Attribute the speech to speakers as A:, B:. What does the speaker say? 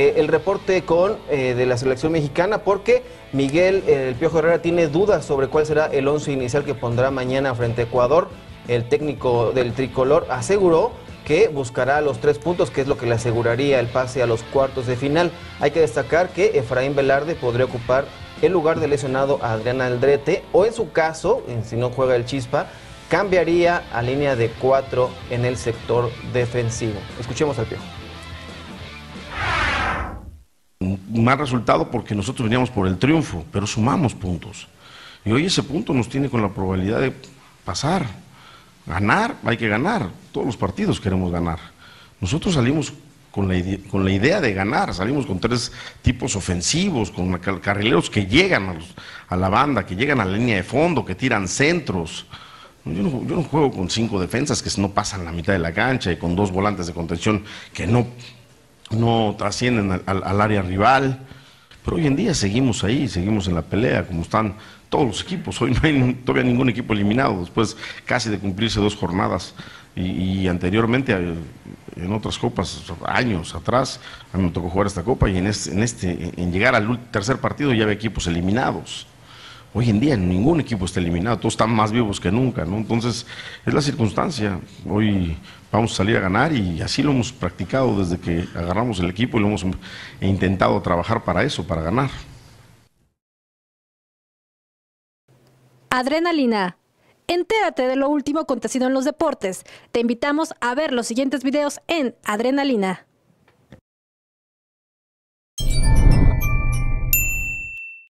A: el reporte de la selección mexicana, porque Miguel El Piojo Herrera tiene dudas sobre cuál será el once inicial que pondrá mañana frente a Ecuador. El técnico del tricolor aseguró que buscará los 3 puntos, que es lo que le aseguraría el pase a los cuartos de final. Hay que destacar que Efraín Velarde podría ocupar el lugar del lesionado Adrián Aldrete, o en su caso, si no juega el Chispa, cambiaría a línea de 4 en el sector defensivo. Escuchemos al Piojo.
B: Un mal resultado porque nosotros veníamos por el triunfo, pero sumamos puntos. Y hoy ese punto nos tiene con la probabilidad de pasar. Ganar, hay que ganar. Todos los partidos queremos ganar. Nosotros salimos con la idea de ganar, salimos con 3 tipos ofensivos, con carrileros que llegan a la banda, que llegan a la línea de fondo, que tiran centros. Yo no juego con 5 defensas que no pasan la mitad de la cancha y con 2 volantes de contención que no trascienden al área rival. Pero hoy en día seguimos ahí, seguimos en la pelea, como están todos los equipos. Hoy no hay todavía ningún equipo eliminado, después casi de cumplirse 2 jornadas. Y anteriormente, en otras copas, años atrás, a mí me tocó jugar esta copa y en llegar al tercer partido ya había equipos eliminados. Hoy en día ningún equipo está eliminado, todos están más vivos que nunca, ¿no? Entonces, es la circunstancia. Hoy vamos a salir a ganar y así lo hemos practicado desde que agarramos el equipo y lo hemos intentado trabajar para eso, para ganar.
C: Adrenalina. Entérate de lo último acontecido en los deportes. Te invitamos a ver los siguientes videos en Adrenalina.